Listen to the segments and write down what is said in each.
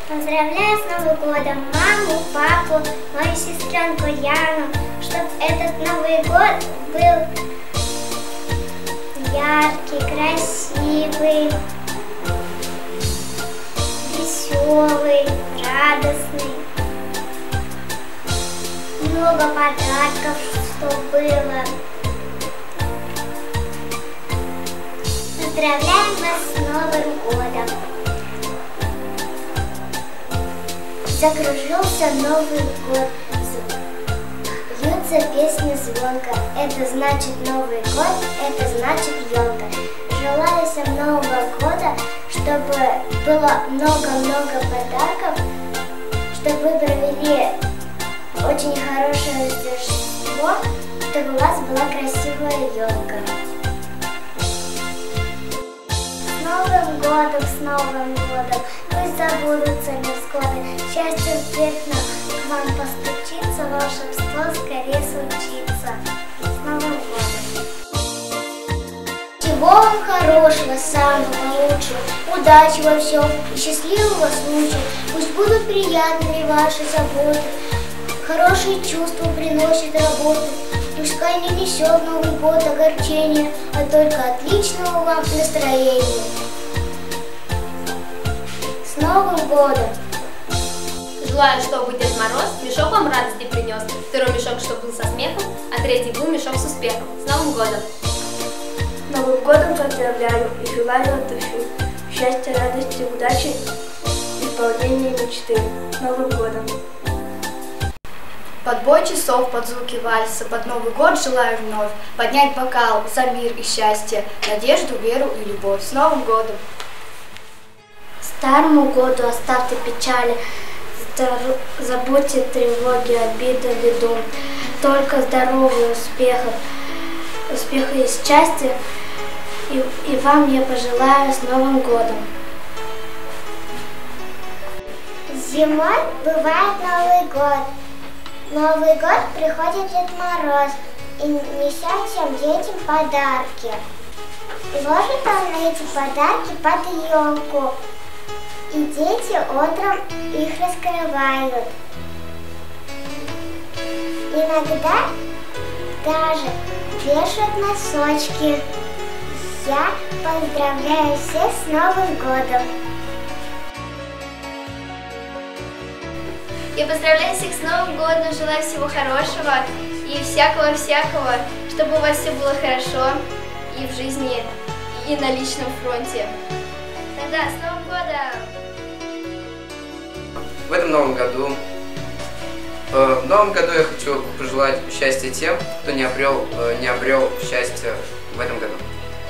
Поздравляю с Новым годом маму, папу, мою сестренку Яну, чтобы этот Новый год был яркий, красивый, веселый, радостный. Много подарков, что было. Поздравляем вас с Новым годом! Закружился Новый год, льются песни звонко. Это значит Новый год, это значит елка. Желаю всем Нового года, чтобы было много-много подарков, чтобы вы провели очень хорошее Рождество, чтобы у вас была красивая елка. С Новым годом, с Новым годом! Пусть забудутся невзгоды, счастье успешно к вам постучится, волшебство скорее случится. С Новым годом! Всего вам хорошего, самого лучшего, удачи во всем и счастливого случая. Пусть будут приятными ваши заботы, хорошие чувства приносит работу. Пускай не несет Новый год огорчения, а только отличного вам настроения. С Новым годом! Желаю, чтобы Дед Мороз мешок вам радости принес, второй мешок, чтобы был со смехом, а третий был мешок с успехом. С Новым годом! Новым годом поздравляю и желаю от души счастья, радости, удачи, исполнения мечты. С Новым годом! Под бой часов, под звуки вальса, под Новый год желаю вновь поднять бокал за мир и счастье, надежду, веру и любовь. С Новым годом! Старому году оставьте печали, забудьте тревоги, обиды, беду. Только здоровья, успеха и счастья. И вам я пожелаю с Новым годом. Зимой бывает Новый год. Новый год приходит Дед Мороз и несет всем детям подарки. И ложит он эти подарки под елку. И дети утром их раскрывают. Иногда даже вешают носочки. Я поздравляю всех с Новым годом! Я поздравляю всех с Новым годом, желаю всего хорошего и всякого-всякого, чтобы у вас все было хорошо и в жизни, и на личном фронте. Тогда с Новым годом! В этом новом году я хочу пожелать счастья тем, кто не обрел счастье в этом году.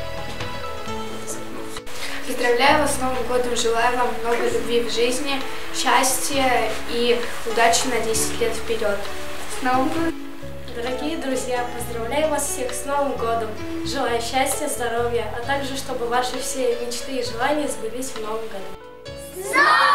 Поздравляю вас с Новым годом, желаю вам много любви в жизни, счастья и удачи на 10 лет вперед. С Новым годом! Дорогие друзья, поздравляю вас всех с Новым годом! Желаю счастья, здоровья, а также чтобы ваши все мечты и желания сбылись в Новом году.